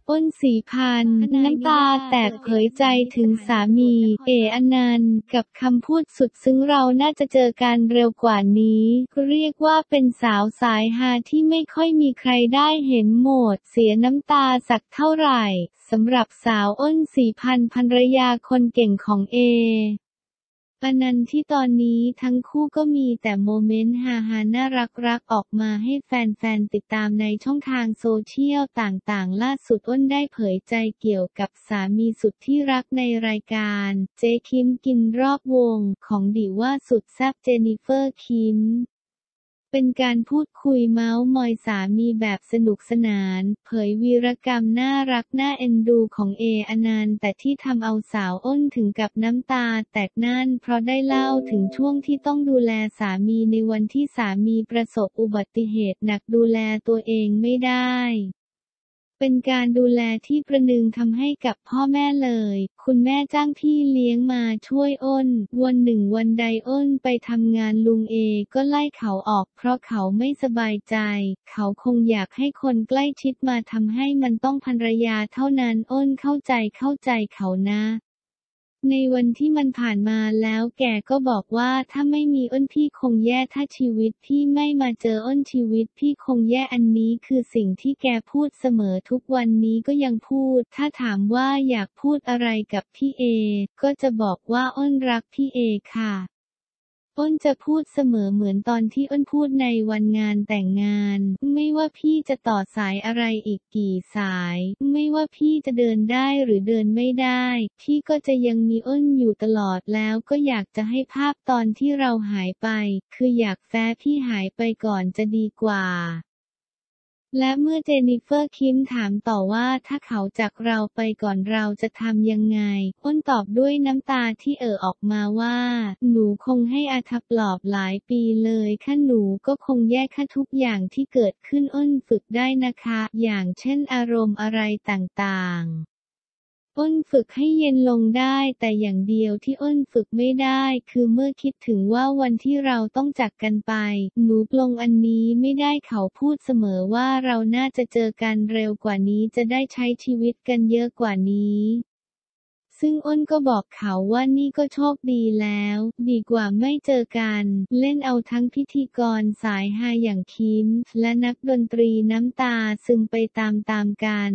อ้นศรีพันธ์น้ำตาแตกเผยใจถึงสามี เออนันต์กับคำพูดสุดซึ้งเราน่าจะเจอกันเร็วกว่านี้เรียกว่าเป็นสาวสายฮาที่ไม่ค่อยมีใครได้เห็นโหมดเสียน้ำตาสักเท่าไหร่สำหรับสาวอ้นศรีพันธ์ภรรยาคนเก่งของเออนันต์ที่ตอนนี้ทั้งคู่ก็มีแต่โมเมนต์ฮาๆน่ารักๆออกมาให้แฟนๆติดตามในช่องทางโซเชียลต่างๆล่าสุดอ้นได้เผยใจเกี่ยวกับสามีสุดที่รักในรายการเจ๊คิมกินรอบวงของดิว่าสุดแซ่บเจนนิเฟอร์คิมเป็นการพูดคุยเมาส์มอยสามีแบบสนุกสนานเผยวีรกรรมน่ารักน่าเอ็นดูของเออนันต์แต่ที่ทำเอาสาวอ้นถึงกับน้ำตาแตกนั่นเพราะได้เล่าถึงช่วงที่ต้องดูแลสามีในวันที่สามีประสบอุบัติเหตุหนักดูแลตัวเองไม่ได้เป็นการดูแลที่ประหนึ่งทำให้กับพ่อแม่เลยคุณแม่จ้างพี่เลี้ยงมาช่วยอ้นวันหนึ่งวันใดอ้นไปทำงานลุงเอก็ไล่เขาออกเพราะเขาไม่สบายใจเขาคงอยากให้คนใกล้ชิดมาทำให้มันต้องภรรยาเท่านั้นอ้นเข้าใจเขานะในวันที่มันผ่านมาแล้วแกก็บอกว่าถ้าไม่มีอ้นพี่คงแย่ถ้าชีวิตพี่ไม่มาเจออ้นชีวิตพี่คงแย่อันนี้คือสิ่งที่แกพูดเสมอทุกวันนี้ก็ยังพูดถ้าถามว่าอยากพูดอะไรกับพี่เอก็จะบอกว่าอ้นรักพี่เอค่ะอ้นจะพูดเสมอเหมือนตอนที่อ้นพูดในวันงานแต่งงานไม่ว่าพี่จะต่อสายอะไรอีกกี่สายไม่ว่าพี่จะเดินได้หรือเดินไม่ได้พี่ก็จะยังมีอ้นอยู่ตลอดแล้วก็อยากจะให้ภาพตอนที่เราหายไปคืออยากแฟ้พี่หายไปก่อนจะดีกว่าและเมื่อเจนนิเฟอร์คิมถามต่อว่าถ้าเขาจากเราไปก่อนเราจะทำยังไงอ้นตอบด้วยน้ำตาที่ออกมาว่าหนูคงให้อาทับปลอบหลายปีเลยค่ะหนูก็คงแยกค่ะทุกอย่างที่เกิดขึ้นอ้นฝึกได้นะคะอย่างเช่นอารมณ์อะไรต่างๆอ้นฝึกให้เย็นลงได้แต่อย่างเดียวที่อ้นฝึกไม่ได้คือเมื่อคิดถึงว่าวันที่เราต้องจากกันไปหนูปลงอันนี้ไม่ได้เขาพูดเสมอว่าเราน่าจะเจอกันเร็วกว่านี้จะได้ใช้ชีวิตกันเยอะกว่านี้ซึ่งอ้นก็บอกเขาว่านี่ก็โชคดีแล้วดีกว่าไม่เจอกันเล่นเอาทั้งพิธีกรสายฮาอย่างคิมและนักดนตรีน้ำตาซึมไปตามกัน